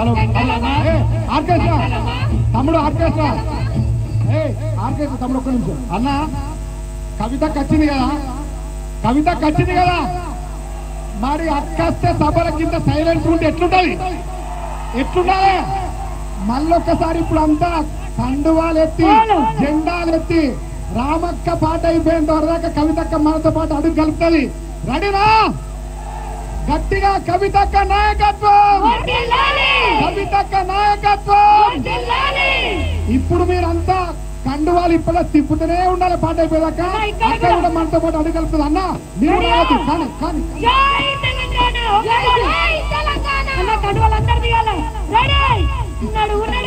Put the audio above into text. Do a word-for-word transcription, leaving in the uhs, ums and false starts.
hello orchestra తమ్ముడు orchestra ఏ orchestra తమ్ముడు ఒక్క నిమిషం అన్న కవిత వచ్చింది కదా కవిత వచ్చింది కదా మరి అక్కస్తే సభల కింద సైలెన్స్ ఉంటే ఎట్లుంటది ఎట్లుండాలి మళ్ళొక్కసారి ఇప్పుడు అంతా కండువాలు ఎత్తి జెండాలు ఎత్తి రామక్క పాట అయిపోయిన వరదాకా కవితక్క మనతో పాటు అడుగు కలుపుతుంది రెడీనా గట్టిగా కవితక్క నాయకత్వం కవితక్క నాయకత్వం ఇప్పుడు మీరంతా కండువాలు ఇప్పుడే తిప్పుతూనే ఉండాలి పాట అయిపోయాక అక్క కూడా మనతో పాటు అడుగు కలుపుతుంది అన్న మీరు రాదు కానీ కానీ కండువాలు అందరు తీయాలి